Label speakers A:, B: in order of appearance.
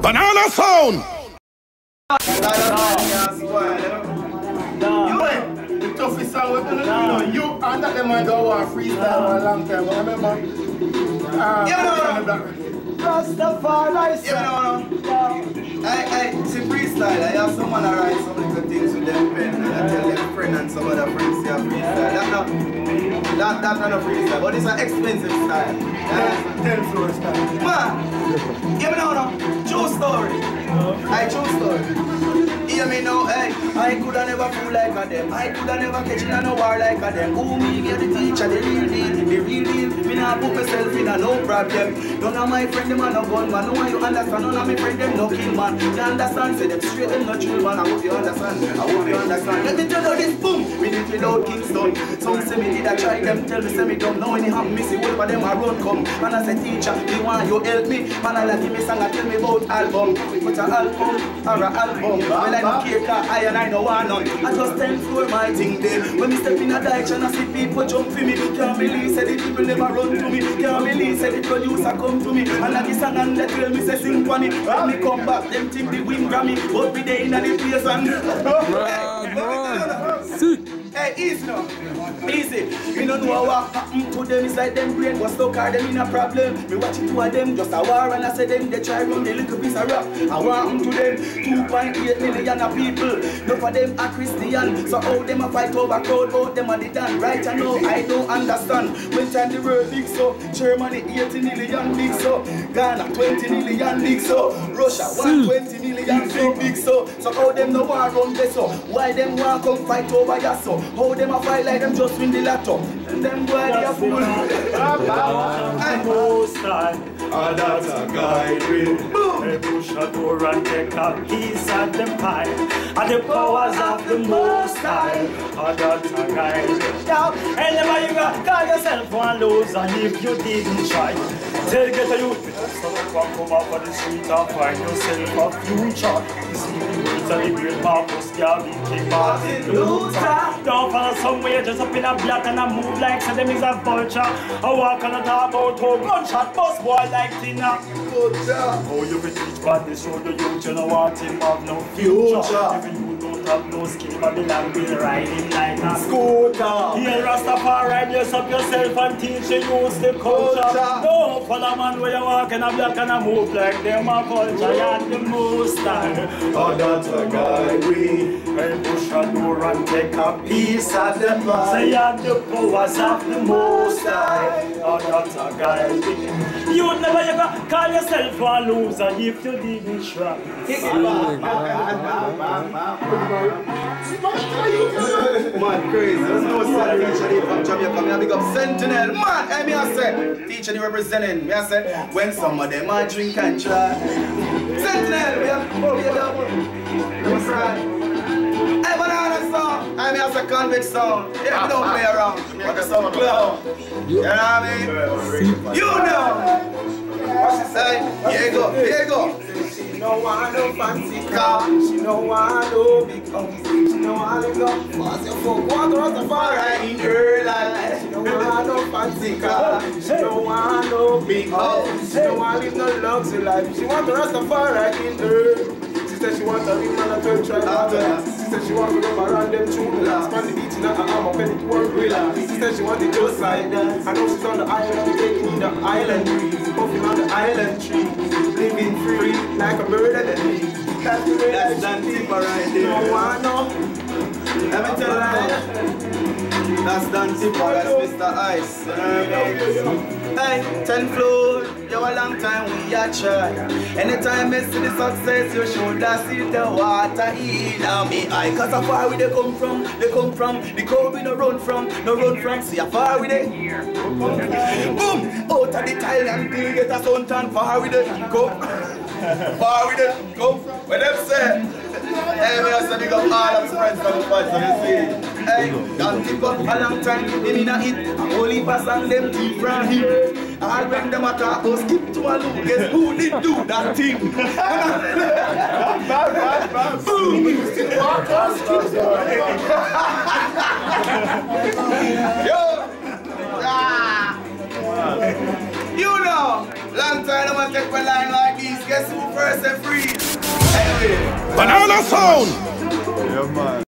A: Banana sound!
B: The toughest song we're gonna do, you and that them might go on freestyle for a long time, but remember,
C: Rastafari, I see freestyle. I have someone to write some little things with them pen and I tell them friend and some other friends say freestyle. That's not a freestyle, but it's an expensive style.
B: Tenfloor style.
C: Man, give me now, true story. True story. Hear me now, hey. I coulda never fool like a them. I coulda never catch in a no war like a them. Who me get the teacher, the real deal. Me nah put myself in a no problem. None of my friend them a no gun man. No one you understand. None of my friend them no kill man. You understand? Say them straight them no chill man. I hope you understand. Let me tell you this, boom. We did without Kingston. Some say me did I try them. Tell me say me don't know any ham. Me see all of them a run come. Man I say teacher, me want you help me. Man I like give me song and tell me about album. Put a album or a album. Well I don't care car I and I no want none. I just Tenfloor my thing there. When me step in a direction I see people jump for me. Can't believe say the people never run to me. Can't believe say the producer come to me. And I this song and they tell me say sing for me. When me come back them think the win Grammy. But we there in the place and hey, easy now. Easy. Me don't know what happened to them. It's like them brain was stuck or them in a problem. Me watch it two of them just a war and I say them they try run the little piece of rap. I want to them 2.8 million of people. None of them are Christian. So how them a fight over crowd, both them are the done. Right I know I don't understand. When time the world big so Germany 80 million big so Ghana 20 million big so Russia 120 million big so how them no war run this so why them want come fight over ya so how them a fight like them just win the laptop and them boy they a fool.
D: Most time, that's a guide with. They push a door and take a piece of the pie. And the powers of the Most High, that's a guide with. And never you got call yourself one loser if you didn't try. Tell get a youth, come up on the street and find yourself a future. You see the words of the great Marcus Garvey, King Martin Luther. Don't follow somewhere just up in a black and I move like so them is a vulture. I walk on a talk about how gunshot bust boy like Tina. Oh, you can teach bad this show the youth, you know what him have no future. Even you don't have no skill, Babylon will ride him like a scooter. Here Rastafari, dress up yourself and teach the youth the culture. Don't follow man where you walk in a black and I move like them a vulture. You're the most time. Oh, that's a guy we push a door and take a piece of the pie. Say you're the powers of the Most High. Oh, that's a guy we. You'd never ever call yourself a loser if you didn't try.
C: Man, crazy. There's no sad Teacha Dee from Jamaica. Me a big up Sentinel. Man, hey, me a say, Teacha Dee representing. Me a say, when some of them a drink and try. Sentinel, me a hey, banana song. I mean, it's a convict song. Yeah, we don't play around. But it's some clown. You know what I mean? You know. What she say? Here you go. Here you go. She don't want no fancy car. She don't want no big house. She don't want to go fast your folk. Want to run the far in her life. She don't want no fancy car. She don't want no big house. She don't want to live no luxury life. She want to run the far in her. She said she want a ring man and 12 try after. She said she want to rub around them two last man the beach in her arm up and it work relax. She said she want it just like that. I know she's on the island, taking in the island breeze, puffing on the island tree, living free like a bird at the leaf. That's the way that's Tippa right there. No one no. Let me tell you. That's Tippa, that's Mr. Ice. Hey, Tenfloor, you a long time we a try. Anytime I see the success, you should have seen the water in on me eye. Cause how far we they come from, the crowd we no run from, see how far we they. Boom, out of the Thailand thing, get a suntan, far we they go. Far we they go, when them say. Hey, we are sending up all of my friends from the fight, so you see. Hey, don't keep up a long time, them in a hit. Only pass on them deep from here. All when them attack us, skip to a look. Guess who did do that thing? Boom! Yo! You know, long time I'm gonna take my line like this. Guess who first say freeze. Anyway.
A: Banana sound.
E: Yeah, man.